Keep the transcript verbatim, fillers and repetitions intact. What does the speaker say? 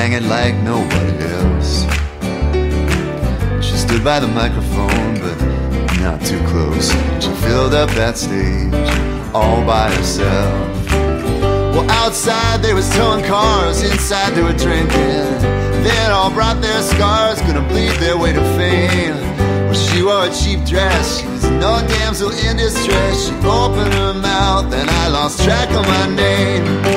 banging like nobody else. She stood by the microphone, but not too close. She filled up that stage all by herself. Well, outside they was towing cars, inside they were drinking. They had all brought their scars, gonna bleed their way to fame. Well, she wore a cheap dress, she was no damsel in distress. She opened her mouth and I lost track of my name.